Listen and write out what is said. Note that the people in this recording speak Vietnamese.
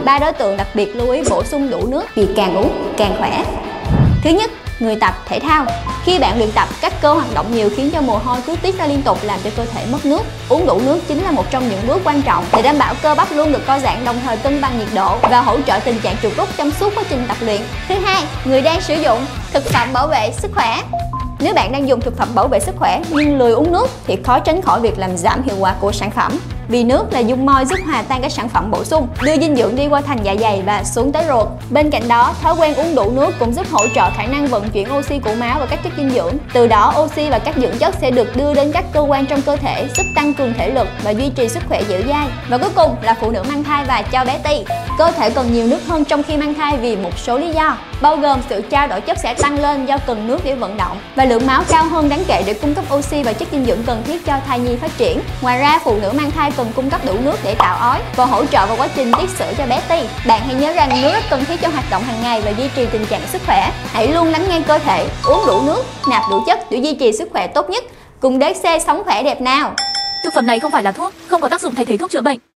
3 đối tượng đặc biệt lưu ý bổ sung đủ nước vì càng uống càng khỏe. Thứ nhất, người tập thể thao. Khi bạn luyện tập, các cơ hoạt động nhiều khiến cho mồ hôi cứ tiết ra liên tục làm cho cơ thể mất nước. Uống đủ nước chính là một trong những bước quan trọng để đảm bảo cơ bắp luôn được co giãn, đồng thời cân bằng nhiệt độ và hỗ trợ tình trạng chuột rút trong suốt quá trình tập luyện. Thứ hai, người đang sử dụng thực phẩm bảo vệ sức khỏe. Nếu bạn đang dùng thực phẩm bảo vệ sức khỏe nhưng lười uống nước thì khó tránh khỏi việc làm giảm hiệu quả của sản phẩm. Vì nước là dung môi giúp hòa tan các sản phẩm bổ sung, đưa dinh dưỡng đi qua thành dạ dày và xuống tới ruột. Bên cạnh đó, thói quen uống đủ nước cũng giúp hỗ trợ khả năng vận chuyển oxy của máu và các chất dinh dưỡng. Từ đó, oxy và các dưỡng chất sẽ được đưa đến các cơ quan trong cơ thể, giúp tăng cường thể lực và duy trì sức khỏe dẻo dai. Và cuối cùng là phụ nữ mang thai và cho bé ti. Cơ thể cần nhiều nước hơn trong khi mang thai vì một số lý do, bao gồm sự trao đổi chất sẽ tăng lên do cần nước để vận động và lượng máu cao hơn đáng kể để cung cấp oxy và chất dinh dưỡng cần thiết cho thai nhi phát triển. Ngoài ra, phụ nữ mang thai cần cung cấp đủ nước để tạo ói và hỗ trợ vào quá trình tiết sữa cho bé ti. Bạn hãy nhớ rằng nước rất cần thiết cho hoạt động hàng ngày và duy trì tình trạng sức khỏe. Hãy luôn lắng nghe cơ thể, uống đủ nước, nạp đủ chất để duy trì sức khỏe tốt nhất. Cùng DXC sống khỏe đẹp nào. Thực phẩm này không phải là thuốc, không có tác dụng thay thế thuốc chữa bệnh.